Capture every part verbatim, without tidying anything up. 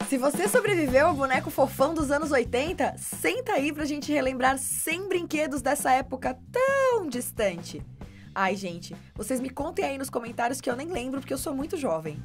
Se você sobreviveu ao boneco fofão dos anos oitenta, senta aí pra gente relembrar cem brinquedos dessa época tão distante. Ai, gente, vocês me contem aí nos comentários que eu nem lembro porque eu sou muito jovem.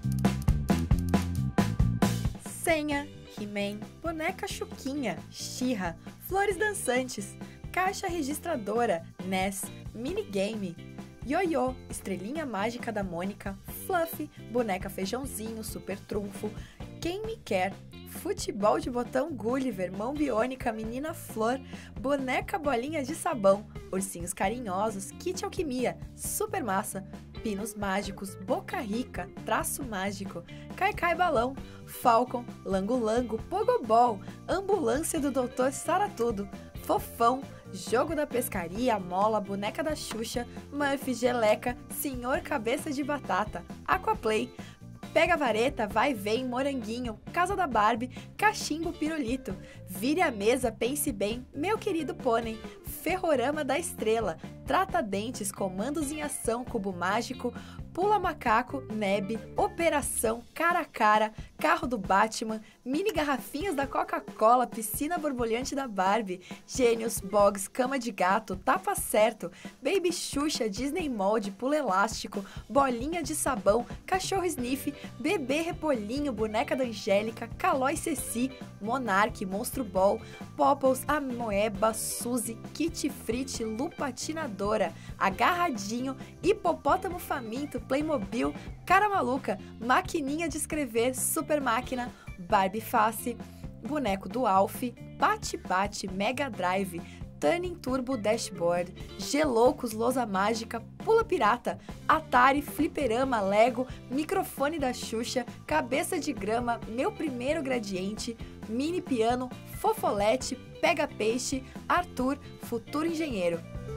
Senha, He-Man, boneca Chuquinha, She-Ra, flores dançantes, caixa registradora, N E S, minigame, Ioiô, estrelinha mágica da Mônica, Fluffy, boneca feijãozinho, super trunfo, Quem Me Quer, futebol de botão Gulliver, mão biônica, menina flor, boneca bolinha de sabão, ursinhos carinhosos, kit alquimia, super massa, pinos mágicos, boca rica, traço mágico, cai cai balão, Falcon, lango lango, pogobol, ambulância do doutor Saratudo, fofão, jogo da pescaria, mola, boneca da Xuxa, Murphy, geleca, senhor cabeça de batata, Aquaplay, pega a vareta, vai vem, moranguinho, casa da Barbie, cachimbo pirulito, vire a mesa, pense bem, meu querido pônei, ferrorama da estrela, trata dentes, comandos em ação, cubo mágico, pula macaco, neb, operação, cara a cara, carro do Batman, mini garrafinhas da Coca-Cola, piscina borbulhante da Barbie, gênios, bogs, cama de gato, tapa certo, baby Xuxa, Disney Mold, pula elástico, bolinha de sabão, cachorro sniff, bebê repolhinho, boneca da Angélica, Calói Ceci, Monark, Monstro Ball, Popples, Amoeba, Suzy, Kit Frit, Lupatinadora, Agarradinho, Hipopótamo Faminto, Playmobil, Cara Maluca, Maquininha de Escrever, Super Máquina, Barbie Face, Boneco do Alf, Bate Bate, Mega Drive, Turning Turbo Dashboard, Geloucos, Lousa Mágica, Pula Pirata, Atari, Fliperama, Lego, Microfone da Xuxa, Cabeça de Grama, Meu Primeiro Gradiente, Mini Piano, Fofolete, Pega Peixe, Arthur, Futuro Engenheiro.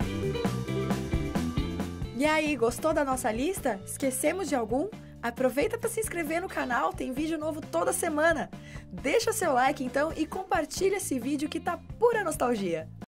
E aí, gostou da nossa lista? Esquecemos de algum? Aproveita para se inscrever no canal, tem vídeo novo toda semana. Deixa seu like então e compartilha esse vídeo que tá pura nostalgia.